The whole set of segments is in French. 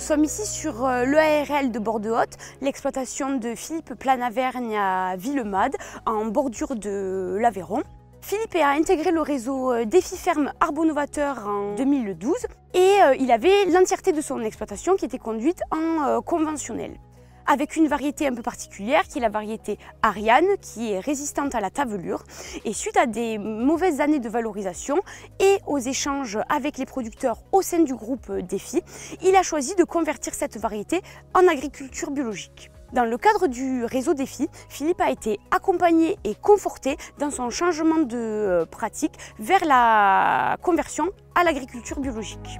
sommes ici sur l'EARL de Bordeaux-Haute, l'exploitation de Philippe Planavergne à Villemade, en bordure de l'Aveyron. Philippe a intégré le réseau Défi Ferme Arbonovateur en 2012 et il avait l'entièreté de son exploitation qui était conduite en conventionnel, avec une variété un peu particulière qui est la variété Ariane, qui est résistante à la tavelure. Et suite à des mauvaises années de valorisation et aux échanges avec les producteurs au sein du groupe Défi, il a choisi de convertir cette variété en agriculture biologique. Dans le cadre du réseau Défi, Philippe a été accompagné et conforté dans son changement de pratique vers la conversion à l'agriculture biologique.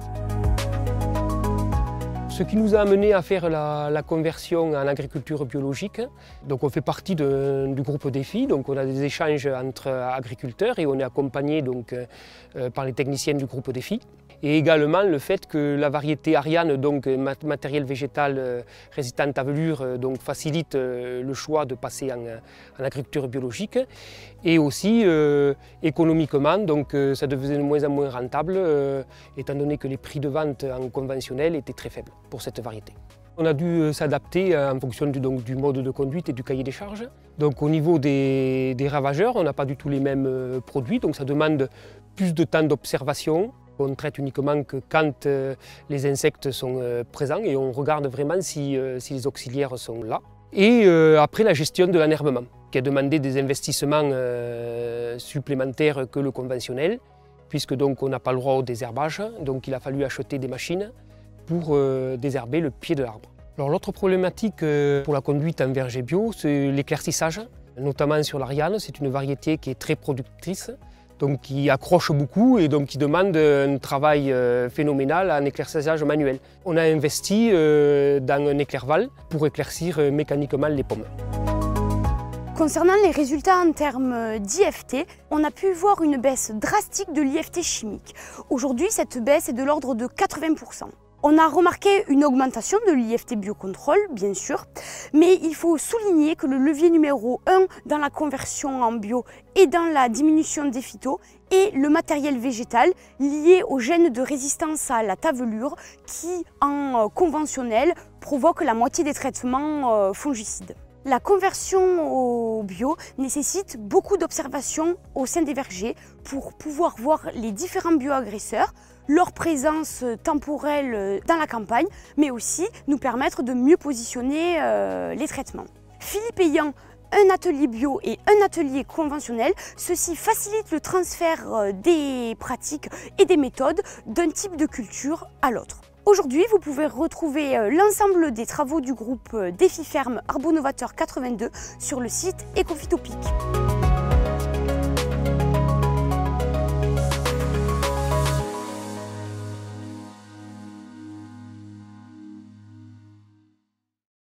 Ce qui nous a amené à faire la conversion en agriculture biologique, donc on fait partie du groupe Défi, donc on a des échanges entre agriculteurs et on est accompagné donc, par les techniciens du groupe Défi. Et également le fait que la variété Ariane, donc matériel végétal résistant à tavelure, donc facilite le choix de passer en agriculture biologique. Et aussi économiquement, donc ça devenait de moins en moins rentable, étant donné que les prix de vente en conventionnel étaient très faibles pour cette variété. On a dû s'adapter en fonction du mode de conduite et du cahier des charges. Donc au niveau des ravageurs, on n'a pas du tout les mêmes produits, donc ça demande plus de temps d'observation. On traite uniquement que quand les insectes sont présents et on regarde vraiment si les auxiliaires sont là. Et après la gestion de l'enherbement, qui a demandé des investissements supplémentaires que le conventionnel, puisque donc on n'a pas le droit au désherbage, donc il a fallu acheter des machines pour désherber le pied de l'arbre. Alors l'autre problématique pour la conduite en verger bio, c'est l'éclaircissage, notamment sur l'Ariane. C'est une variété qui est très productrice, donc qui accroche beaucoup et donc qui demande un travail phénoménal en éclaircissage manuel. On a investi dans un éclairval pour éclaircir mécaniquement les pommes. Concernant les résultats en termes d'IFT, on a pu voir une baisse drastique de l'IFT chimique. Aujourd'hui, cette baisse est de l'ordre de 80%. On a remarqué une augmentation de l'IFT biocontrôle, bien sûr, mais il faut souligner que le levier numéro 1 dans la conversion en bio et dans la diminution des phytos est le matériel végétal lié aux gènes de résistance à la tavelure qui, en conventionnel, provoque la moitié des traitements fongicides. La conversion au bio nécessite beaucoup d'observations au sein des vergers pour pouvoir voir les différents bioagresseurs, leur présence temporelle dans la campagne, mais aussi nous permettre de mieux positionner les traitements. Philippe ayant un atelier bio et un atelier conventionnel, ceci facilite le transfert des pratiques et des méthodes d'un type de culture à l'autre. Aujourd'hui, vous pouvez retrouver l'ensemble des travaux du groupe Défi Ferme Arbonovateur 82 sur le site Ecophytopic.